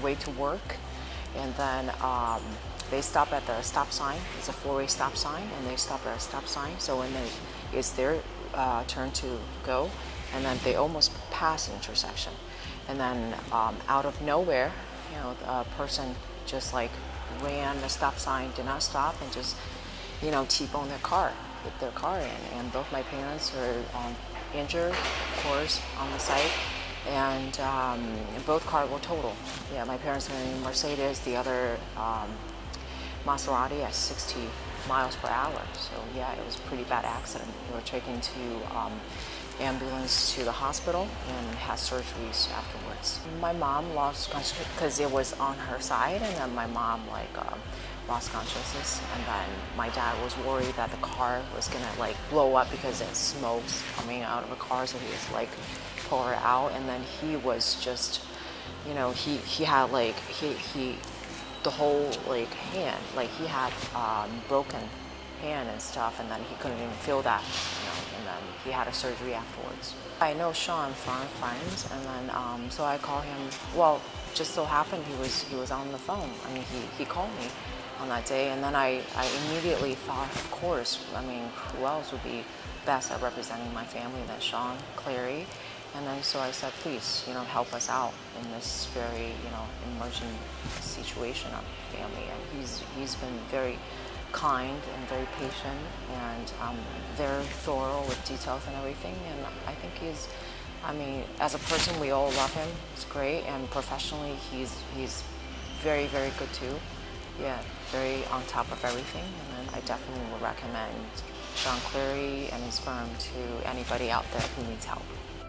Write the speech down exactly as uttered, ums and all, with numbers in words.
way to work, and then um, they stop at the stop sign. It's a four-way stop sign, and they stop at a stop sign. So when they, it's their uh, turn to go, and then they almost pass the intersection, and then um, out of nowhere, you know, a person just like ran the stop sign, did not stop, and just, you know, T-boned their car, hit their car in, and both my parents are um, injured, of course, on the site, and um, both cars were total. Yeah, my parents were in Mercedes, the other um, Maserati at sixty miles per hour. So yeah, it was a pretty bad accident. We were taken to um, ambulance to the hospital and had surgeries afterwards. My mom lost consciousness because it was on her side, and then my mom like um, lost consciousness, and then my dad was worried that the car was gonna like blow up because it's smokes coming out of the car, so he was like pull her out, and then he was just, you know, he he had like he he the whole like hand, like he had um, broken hand and stuff, and then he couldn't even feel that, you know, and then he had a surgery afterwards. I know Sean from friends, and then um, so I call him. Well, just so happened he was he was on the phone. I mean, he he called me on that day, and then I I immediately thought, of course, I mean, who else would be best at representing my family than Sean Clary? And then so I said, please, you know, help us out in this very, you know, emergent situation of the family. And he's he's been very kind and very patient, and um, very thorough with details and everything. And I think he's, I mean, as a person, we all love him. It's great, and professionally, he's he's very very good too. Yeah, very on top of everything. And then I definitely would recommend Sean Clary and his firm to anybody out there who needs help.